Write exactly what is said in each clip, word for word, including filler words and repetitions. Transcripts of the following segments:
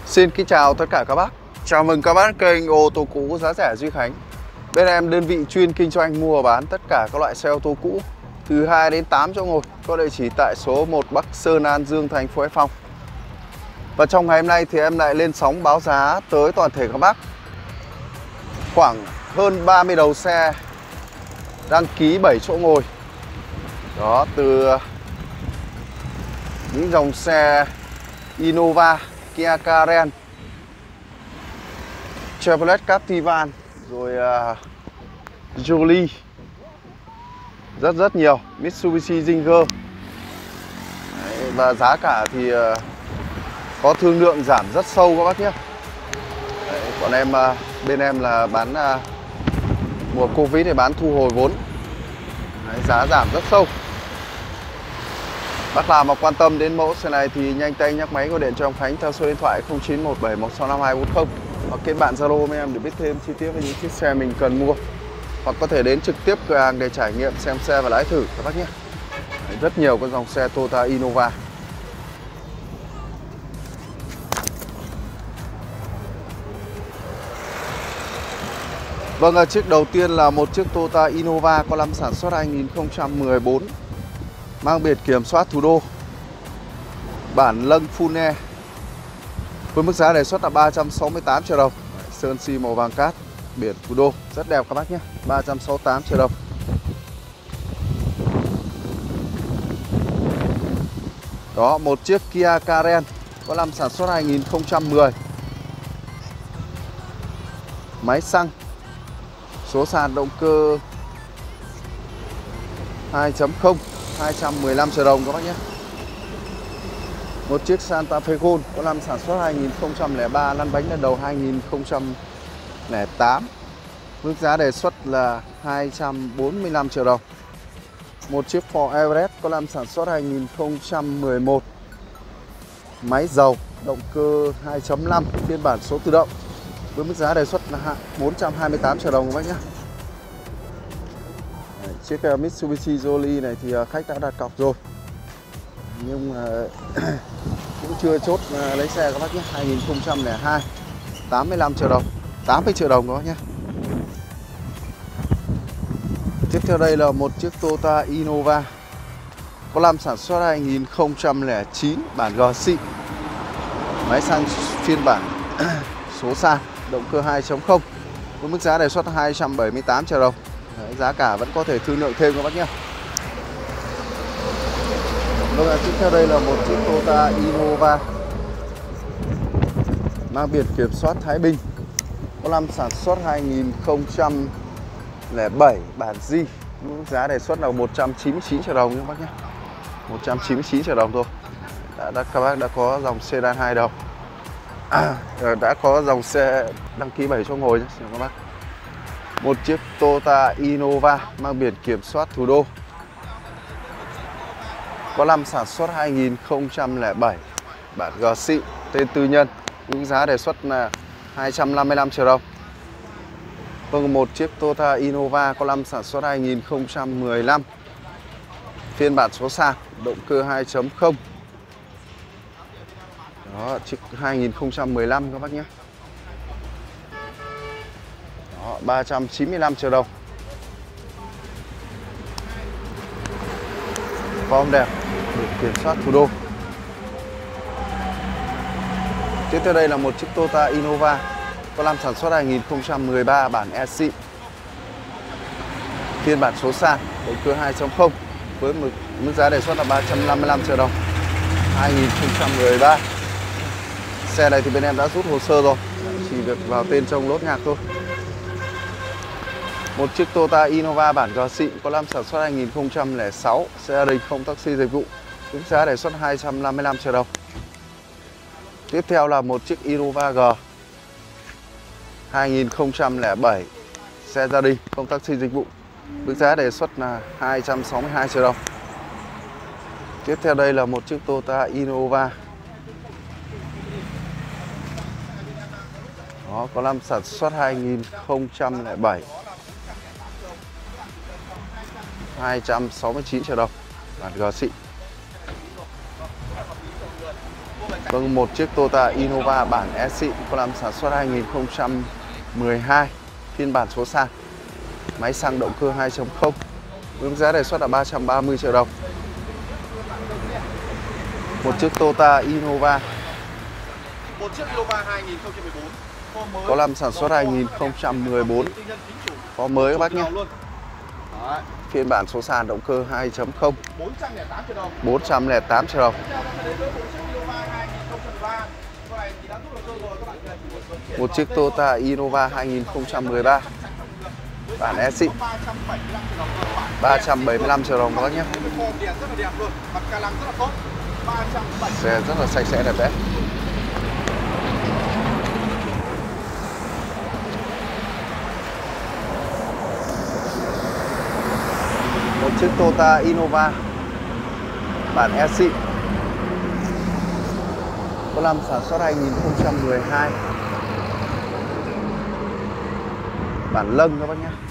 Xin kính chào tất cả các bác. Chào mừng các bác kênh ô tô cũ giá rẻ Duy Khánh. Bên em đơn vị chuyên kinh doanh mua bán tất cả các loại xe ô tô cũ từ hai đến tám chỗ ngồi, có địa chỉ tại số một Bắc Sơn An Dương, thành phố Hải Phòng. Và trong ngày hôm nay thì em lại lên sóng báo giá tới toàn thể các bác khoảng hơn ba mươi đầu xe đăng ký bảy chỗ ngồi. Đó, từ những dòng xe Innova, Kia Carens, Chevrolet Captivan, rồi uh, Jolie, rất rất nhiều, Mitsubishi Zinger. Đấy, và giá cả thì uh, có thương lượng giảm rất sâu các bác nhé. Đấy, còn em uh, bên em là bán uh, mùa Covid thì bán thu hồi vốn. Đấy, giá giảm rất sâu. Bác nào mà quan tâm đến mẫu xe này thì nhanh tay nhắc máy gọi điện cho ông Khánh theo số điện thoại không chín một bảy một sáu năm hai bốn không, hoặc kết bạn Zalo với em để biết thêm chi tiết về những chiếc xe mình cần mua, hoặc có thể đến trực tiếp cửa hàng để trải nghiệm xem xe và lái thử các bác nhé. Rất nhiều các dòng xe Toyota Innova. Vâng, chiếc đầu tiên là một chiếc Toyota Innova có năm sản xuất hai nghìn không trăm mười bốn, mang biển kiểm soát thủ đô, bản lâng full e, với mức giá đề xuất là ba trăm sáu mươi tám triệu đồng. Sơn xi màu vàng cát, biển thủ đô, rất đẹp các bác nhé. Ba trăm sáu mươi tám triệu đồng. Đó, một chiếc Kia Carens có năm sản xuất hai nghìn không trăm mười, máy xăng, số sàn động cơ hai chấm không, hai trăm mười lăm triệu đồng các bác nhé. Một chiếc Santa Fe Gold có năm sản xuất hai nghìn không trăm lẻ ba, lăn bánh lần đầu hai nghìn không trăm lẻ tám, mức giá đề xuất là hai trăm bốn mươi lăm triệu đồng. Một chiếc Ford Everest có năm sản xuất hai nghìn không trăm mười một, máy dầu, động cơ hai chấm năm, phiên bản số tự động, với mức giá đề xuất là bốn trăm hai mươi tám triệu đồng các bác nhé. Chiếc Mitsubishi Jolie này thì khách đã đặt cọc rồi, nhưng mà cũng chưa chốt lấy xe các bác nhé. Hai nghìn không trăm lẻ hai, tám mươi lăm triệu đồng, tám mươi triệu đồng các bác nhé. Tiếp theo đây là một chiếc Toyota Innova có năm sản xuất hai nghìn không trăm lẻ chín, bản G xịn, máy xăng phiên bản số sàn, động cơ hai chấm không, với mức giá đề xuất hai trăm bảy mươi tám triệu đồng. Đấy, giá cả vẫn có thể thương lượng thêm các bác nhé. Vâng, tiếp theo đây là một chiếc Toyota Innova mang biển kiểm soát Thái Bình, có năm sản xuất hai nghìn không trăm lẻ bảy, bản G, mức giá đề xuất là một trăm chín mươi chín triệu đồng các bác nhé. một trăm chín mươi chín triệu đồng thôi. Đã, đã, các bác đã có dòng sedan hai đầu, à, đã có dòng xe đăng ký bảy chỗ ngồi nhé các bác. Một chiếc Toyota Innova mang biển kiểm soát thủ đô, có năm sản xuất hai nghìn không trăm lẻ bảy, bản G xịn, tên tư nhân, mức giá đề xuất là hai trăm năm mươi lăm triệu đồng. Vâng, một chiếc Toyota Innova có năm sản xuất hai nghìn không trăm mười lăm, phiên bản số sàn, động cơ hai chấm không. Đó, chiếc hai nghìn không trăm mười lăm các bác nhé. Đó, ba trăm chín mươi lăm triệu đồng. Form đẹp, biển kiểm soát thủ đô. Tiếp theo đây là một chiếc Toyota Innova có năm sản xuất hai nghìn không trăm mười ba, bản E xịn, phiên bản số sàn, động cơ hai chấm không, với mức, mức giá đề xuất là ba trăm năm mươi lăm triệu đồng. Hai nghìn không trăm mười ba. Xe này thì bên em đã rút hồ sơ rồi, chỉ việc vào tên trong lốt nhạc thôi. Một chiếc Toyota Innova bản G xịn có năm sản xuất hai nghìn không trăm lẻ sáu, xe gia đình không taxi dịch vụ, mức giá đề xuất hai trăm năm mươi lăm triệu đồng. Tiếp theo là một chiếc Innova G hai nghìn không trăm lẻ bảy, xe gia đình không taxi dịch vụ, mức giá đề xuất là hai trăm sáu mươi hai triệu đồng. Tiếp theo đây là một chiếc Toyota Innova. Đó, có năm sản xuất hai nghìn không trăm lẻ bảy, hai trăm sáu mươi chín triệu đồng, bản G xịn. Vâng, một chiếc Toyota Innova bản S xịn có năm sản xuất hai nghìn không trăm mười hai, phiên bản số sàn, máy xăng động cơ hai chấm không, với giá đề xuất là ba trăm ba mươi triệu đồng. Một chiếc Toyota Innova, một chiếc Innova hai nghìn không trăm mười bốn, có năm sản xuất hai nghìn không trăm mười bốn, có mới các bác nhé. Phiên bản số sàn động cơ hai chấm không, bốn trăm lẻ tám triệu đồng. bốn trăm lẻ tám triệu đồng. Một chiếc Toyota Innova hai nghìn không trăm mười ba bản S xịn, ba trăm bảy mươi lăm triệu đồng các bác nhé. Xe rất là sạch sẽ đẹp đẽ. Một chiếc Toyota Innova bản S xịn có năm sản xuất hai nghìn không trăm mười hai, bản lâng các bác nhé.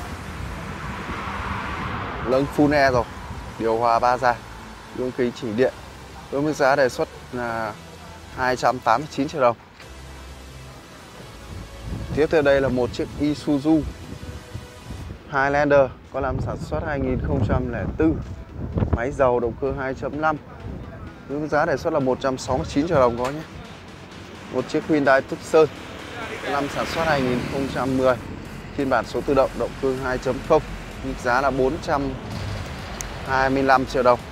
Lâng full air rồi, điều hòa ba giàn, gương kính chỉnh điện, với mức giá đề xuất là hai trăm tám mươi chín triệu đồng. Tiếp theo đây là một chiếc Isuzu Highlander có năm sản xuất hai nghìn không trăm lẻ bốn, máy dầu động cơ hai chấm năm, với mức giá đề xuất là một trăm sáu mươi chín triệu đồng có nhé. Một chiếc Hyundai Tucson năm sản xuất hai nghìn không trăm mười, phiên bản số tự động động cơ hai chấm không, mức giá là bốn trăm hai mươi lăm triệu đồng.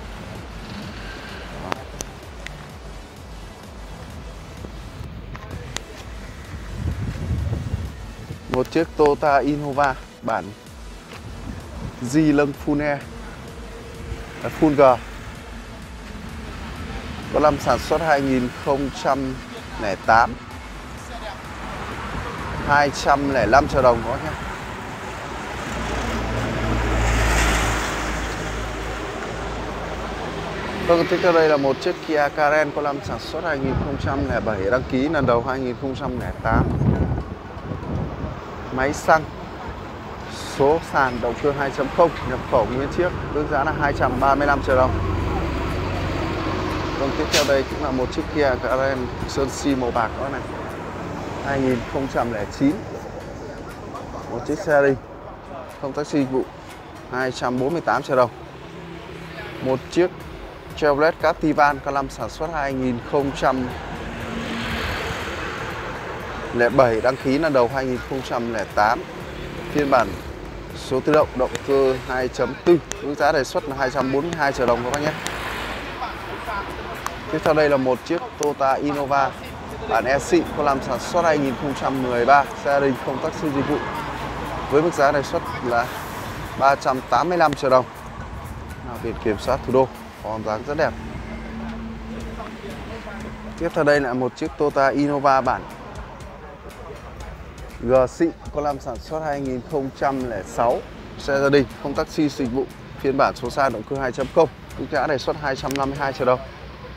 Một chiếc Toyota Innova bản G lâng full air, full G, có năm sản xuất hai nghìn không trăm lẻ tám, hai trăm lẻ năm triệu đồng có nhé. Vâng, tiếp theo đây là một chiếc Kia Carens có năm sản xuất hai nghìn không trăm lẻ bảy, đăng ký lần đầu hai nghìn không trăm lẻ tám, máy xăng, số sàn động cơ hai chấm không, nhập khẩu nguyên chiếc, với giá là hai trăm ba mươi lăm triệu đồng. Vâng, tiếp theo đây cũng là một chiếc Kia Carens sơn xi màu bạc đó này, hai nghìn không trăm lẻ chín, một chiếc xe đi không taxi dịch vụ, hai trăm bốn mươi tám triệu đồng. Một chiếc Chevrolet Captivan có năm sản xuất hai nghìn không trăm lẻ bảy, đăng ký lần đầu hai nghìn không trăm lẻ tám, phiên bản số tự động động cơ hai chấm bốn, với giá đề xuất là hai trăm bốn mươi hai triệu đồng các bác nhé. Tiếp theo đây là một chiếc Toyota Innova bản S xịn có năm sản xuất hai nghìn không trăm mười ba, xe gia đình không taxi dịch vụ, với mức giá đề xuất là ba trăm tám mươi lăm triệu đồng. Biển kiểm soát thủ đô, form dáng rất đẹp. Tiếp theo đây là một chiếc Toyota Innova bản G xịn có năm sản xuất hai nghìn không trăm lẻ sáu, xe gia đình không taxi dịch vụ, phiên bản số sàn động cơ hai chấm không, mức giá đề xuất hai trăm năm mươi hai triệu đồng.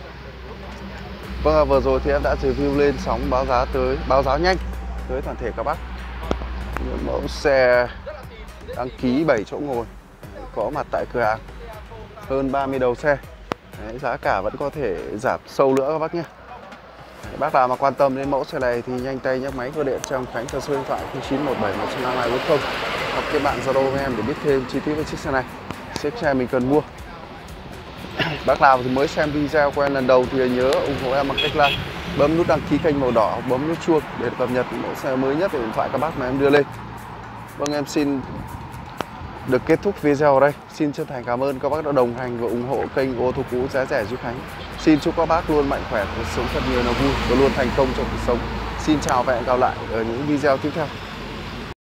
Vâng, vừa rồi thì em đã review lên sóng báo giá tới báo giá nhanh tới toàn thể các bác những mẫu xe đăng ký bảy chỗ ngồi có mặt tại cửa hàng, hơn ba mươi đầu xe. Đấy, giá cả vẫn có thể giảm sâu nữa các bác nhé. Đấy, bác nào mà quan tâm đến mẫu xe này thì nhanh tay nhấc máy gọi điện cho ông Khánh theo số điện thoại không chín một bảy một năm hai bốn không, hoặc kết bạn Zalo với em để biết thêm chi tiết về chiếc xe này, chiếc xe mình cần mua. Bác nào thì mới xem video của em lần đầu thì nhớ ủng hộ em bằng cách là bấm nút đăng ký kênh màu đỏ, bấm nút chuông để cập nhật mẫu xe mới nhất về điện thoại các bác mà em đưa lên. Vâng, em xin được kết thúc video ở đây. Xin chân thành cảm ơn các bác đã đồng hành và ủng hộ kênh ô tô cũ giá rẻ Duy Khánh. Xin chúc các bác luôn mạnh khỏe, cuộc sống thật nhiều niềm vui và luôn thành công trong cuộc sống. Xin chào và hẹn gặp lại ở những video tiếp theo.